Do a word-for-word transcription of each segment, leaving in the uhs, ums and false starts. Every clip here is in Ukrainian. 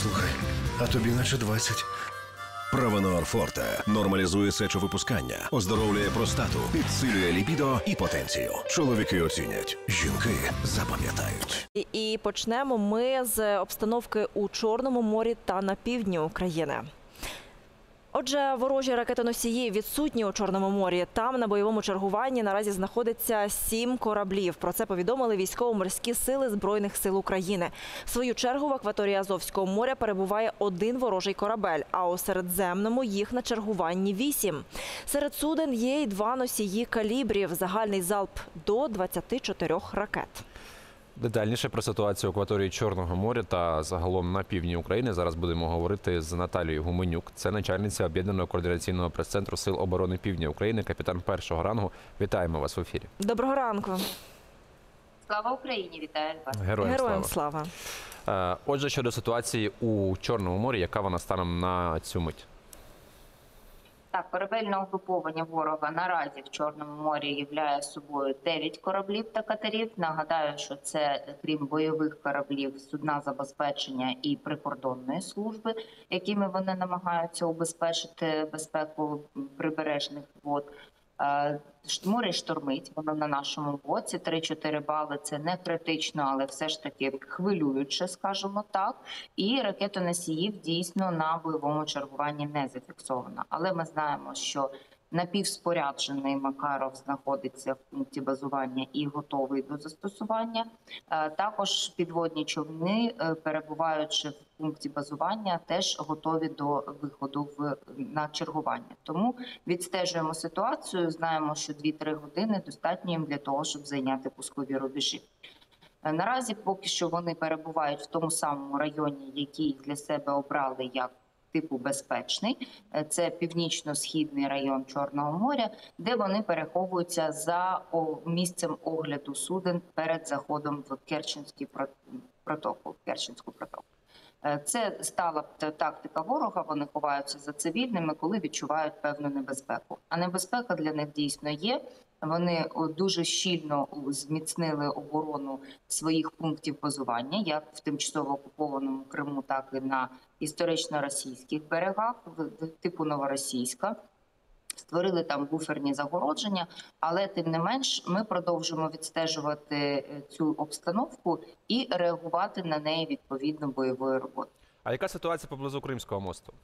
Слухай, а тобі наче двадцять. Правонор Форте нормалізує сечовипускання, оздоровлює простату, підсилює лібідо і потенцію. Чоловіки оцінять, жінки запам'ятають. І, і почнемо ми з обстановки у Чорному морі та на півдні України. Отже, ворожі ракетоносії відсутні у Чорному морі. Там на бойовому чергуванні наразі знаходиться сім кораблів. Про це повідомили військово-морські сили Збройних сил України. В свою чергу в акваторії Азовського моря перебуває один ворожий корабель, а у Середземному їх на чергуванні вісім. Серед суден є й два носії калібрів. Загальний залп до двадцяти чотирьох ракет. Детальніше про ситуацію в акваторії Чорного моря та загалом на півдні України зараз будемо говорити з Наталією Гуменюк. Це начальниця Об'єднаного координаційного прес-центру Сил оборони Півдня України, капітан першого рангу. Вітаємо вас в ефірі. Доброго ранку. Слава Україні, вітаю вас. Героям, Героям слава. слава. Отже, щодо ситуації у Чорному морі, яка вона станом на цю мить? Так, корабельне угруповання ворога наразі в Чорному морі являє собою дев'ять кораблів та катерів. Нагадаю, що це, крім бойових кораблів, судна забезпечення і прикордонної служби, якими вони намагаються убезпечити безпеку прибережних вод. Море штормить, воно на нашому боці, три-чотири бали – це не критично, але все ж таки хвилююче, скажімо так. І ракетоносіїв дійсно на бойовому чергуванні не зафіксовано. Але ми знаємо, що напівспоряджений Макаров знаходиться в пункті базування і готовий до застосування. Також підводні човни, перебуваючи в пункті базування, теж готові до виходу в, на чергування. Тому відстежуємо ситуацію, знаємо, що дві-три години достатньо їм для того, щоб зайняти пускові рубежі. Наразі поки що вони перебувають в тому самому районі, який для себе обрали як типу безпечний. Це північно-східний район Чорного моря, де вони переховуються за місцем огляду суден перед заходом в Керченський протоку, в Керченську протоку. Це стала тактика ворога, вони ховаються за цивільними, коли відчувають певну небезпеку. А небезпека для них дійсно є. Вони дуже щільно зміцнили оборону своїх пунктів базування, як в тимчасово окупованому Криму, так і на історично-російських берегах, типу Новоросійська. Створили там буферні загородження, але тим не менш ми продовжуємо відстежувати цю обстановку і реагувати на неї відповідно бойовою роботою. А яка ситуація поблизу Кримського мосту?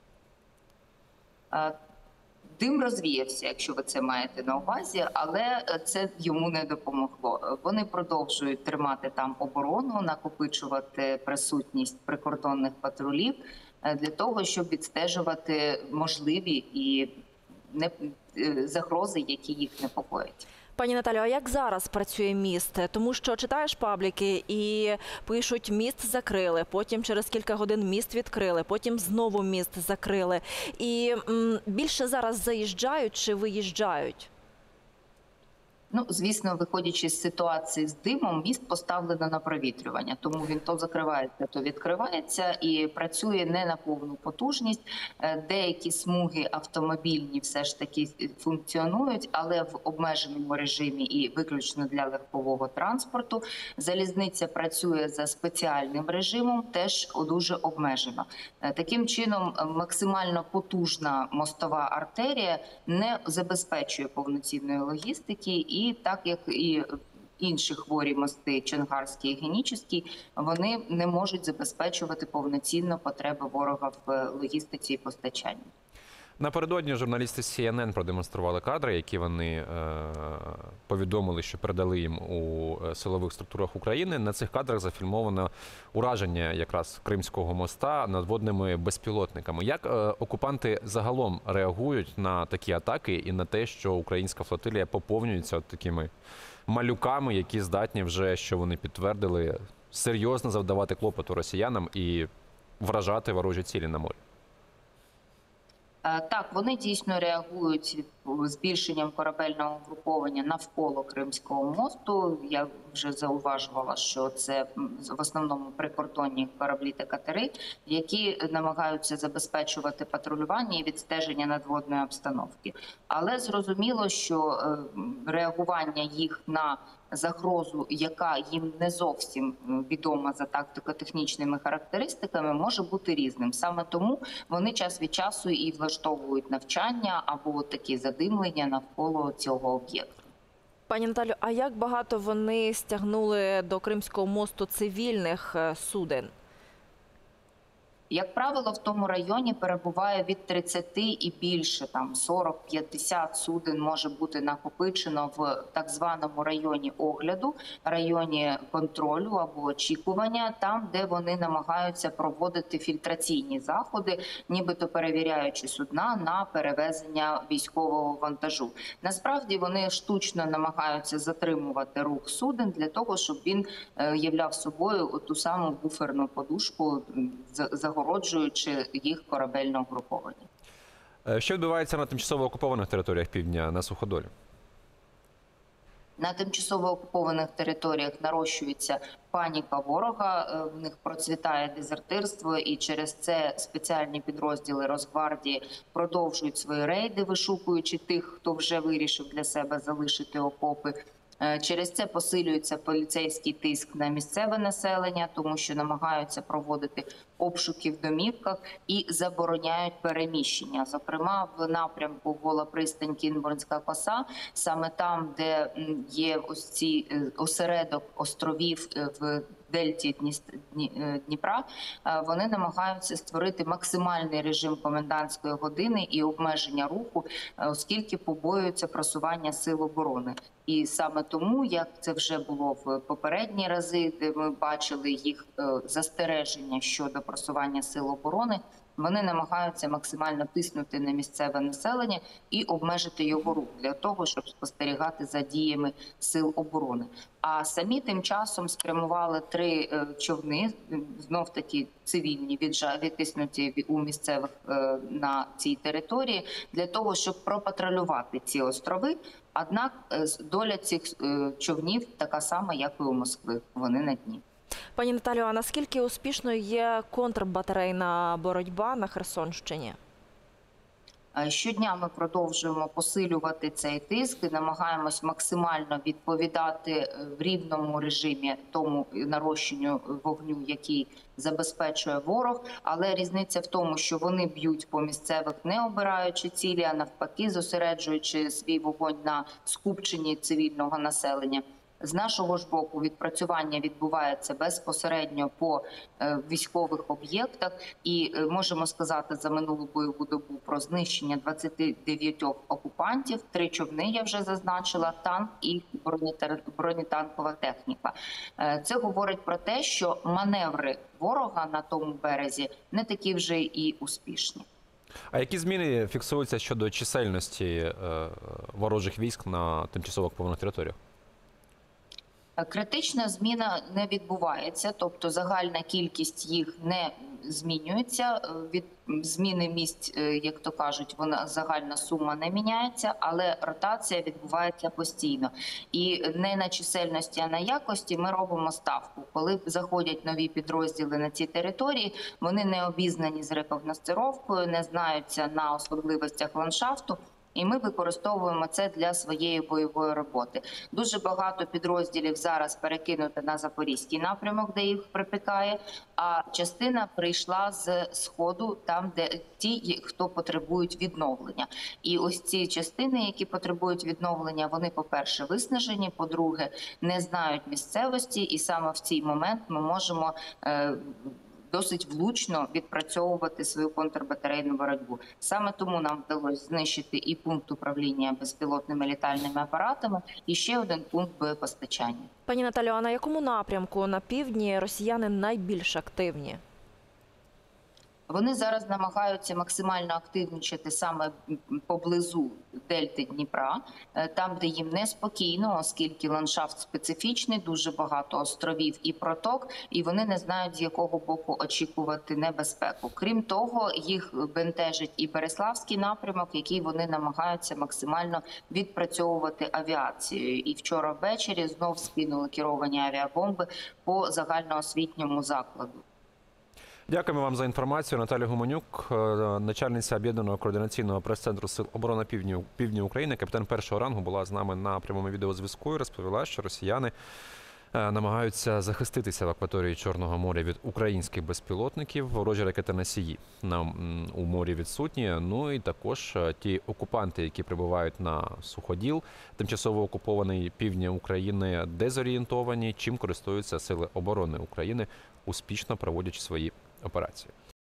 Дим розвіявся, якщо ви це маєте на увазі, але це йому не допомогло. Вони продовжують тримати там оборону, накопичувати присутність прикордонних патрулів для того, щоб відстежувати можливі і не загрози, які їх непокоять. Пані Наталю, а як зараз працює міст? Тому що читаєш пабліки і пишуть, міст закрили, потім через кілька годин міст відкрили, потім знову міст закрили. І м, більше зараз заїжджають чи виїжджають? Ну, звісно, виходячи з ситуації з димом, міст поставлено на провітрювання, тому він то закривається, то відкривається і працює не на повну потужність. Деякі смуги автомобільні все ж таки функціонують, але в обмеженому режимі і виключно для легкового транспорту. Залізниця працює за спеціальним режимом, теж дуже обмежено. Таким чином, максимально потужна мостова артерія не забезпечує повноцінної логістики. І так як і інші хворі мости, Чонгарський і Генічеський, вони не можуть забезпечувати повноцінно потреби ворога в логістиці і постачанні. Напередодні журналісти Сі Ен Ен продемонстрували кадри, які вони е, повідомили, що передали їм у силових структурах України. На цих кадрах зафільмовано ураження якраз Кримського моста надводними безпілотниками. Як е, окупанти загалом реагують на такі атаки і на те, що українська флотилія поповнюється от такими малюками, які здатні вже, що вони підтвердили, серйозно завдавати клопоту росіянам і вражати ворожі цілі на морі? Так, вони дійсно реагують збільшенням корабельного угруповання навколо Кримського мосту. Я вже зауважувала, що це в основному прикордонні кораблі та катери, які намагаються забезпечувати патрулювання і відстеження надводної обстановки. Але зрозуміло, що реагування їх на загрозу, яка їм не зовсім відома за тактико-технічними характеристиками, може бути різним. Саме тому вони час від часу і влаштовують навчання або такі задимлення навколо цього об'єкту. Пані Наталю, а як багато вони стягнули до Кримського мосту цивільних суден? Як правило, в тому районі перебуває від тридцяти і більше, там сорок-п'ятдесят суден може бути накопичено в так званому районі огляду, районі контролю або очікування, там, де вони намагаються проводити фільтраційні заходи, нібито перевіряючи судна на перевезення військового вантажу. Насправді вони штучно намагаються затримувати рух суден для того, щоб він являв собою ту саму буферну подушку, загороджуючи їх корабельне угруповання. Що відбувається на тимчасово окупованих територіях півдня, на Суходолі? На тимчасово окупованих територіях нарощується паніка ворога, в них процвітає дезертирство, і через це спеціальні підрозділи Росгвардії продовжують свої рейди, вишукуючи тих, хто вже вирішив для себе залишити окопи. Через це посилюється поліцейський тиск на місцеве населення, тому що намагаються проводити обшуки в домівках і забороняють переміщення. Зокрема, в напрямку Гола пристань, Кінбурнська коса, саме там, де є ось ці осередок островів в дельті Дніпра, вони намагаються створити максимальний режим комендантської години і обмеження руху, оскільки побоюються просування сил оборони. І саме тому, як це вже було в попередні рази, де ми бачили їх застереження щодо просування сил оборони, вони намагаються максимально тиснути на місцеве населення і обмежити його рух для того, щоб спостерігати за діями сил оборони. А самі тим часом спрямували три човни, знов-таки цивільні, відтиснуті у місцевих на цій території, для того, щоб пропатрулювати ці острови. Однак доля цих човнів така сама, як і у Москви. Вони на дні. Пані Наталю, а наскільки успішною є контрбатарейна боротьба на Херсонщині? Щодня ми продовжуємо посилювати цей тиск і намагаємось максимально відповідати в рівному режимі тому нарощенню вогню, який забезпечує ворог. Але різниця в тому, що вони б'ють по місцевих, не обираючи цілі, а навпаки зосереджуючи свій вогонь на скупченні цивільного населення. З нашого ж боку відпрацювання відбувається безпосередньо по військових об'єктах, і можемо сказати за минулу бойову добу про знищення двадцяти дев'яти окупантів, три човни я вже зазначила, танк і бронетанкова техніка. Це говорить про те, що маневри ворога на тому березі не такі вже і успішні. А які зміни фіксуються щодо чисельності ворожих військ на тимчасово окупованих територіях? Критична зміна не відбувається, тобто загальна кількість їх не змінюється. Від зміни місць, як то кажуть, вона загальна сума не міняється, але ротація відбувається постійно. І не на чисельності, а на якості ми робимо ставку. Коли заходять нові підрозділи на ці території, вони не обізнані з рекогностировкою, не знаються на особливостях ландшафту. І ми використовуємо це для своєї бойової роботи. Дуже багато підрозділів зараз перекинуто на Запорізький напрямок, де їх припікає, а частина прийшла з Сходу, там, де ті, хто потребують відновлення. І ось ці частини, які потребують відновлення, вони, по-перше, виснажені, по-друге, не знають місцевості, і саме в цей момент ми можемо е, досить влучно відпрацьовувати свою контрбатарейну боротьбу. Саме тому нам вдалося знищити і пункт управління безпілотними літальними апаратами, і ще один пункт боєпостачання. Пані Наталю, а на якому напрямку на півдні росіяни найбільш активні? Вони зараз намагаються максимально активнічати саме поблизу дельти Дніпра, там, де їм неспокійно, оскільки ландшафт специфічний, дуже багато островів і проток, і вони не знають, з якого боку очікувати небезпеку. Крім того, їх бентежить і Береславський напрямок, який вони намагаються максимально відпрацьовувати авіацією. І вчора ввечері знов скинули керовані авіабомби по загальноосвітньому закладу. Дякуємо вам за інформацію. Наталя Гуменюк, начальниця Об'єднаного координаційного прес-центру Сил оборони Півдня, Півдня України, капітан першого рангу, була з нами на прямому відеозв'язку і розповіла, що росіяни намагаються захиститися в акваторії Чорного моря від українських безпілотників. Ворожі ракетоносії на, у морі відсутні. Ну і також ті окупанти, які прибувають на суходіл, тимчасово окупований півдня України, дезорієнтовані, чим користуються Сили оборони України, успішно проводячи свої операції.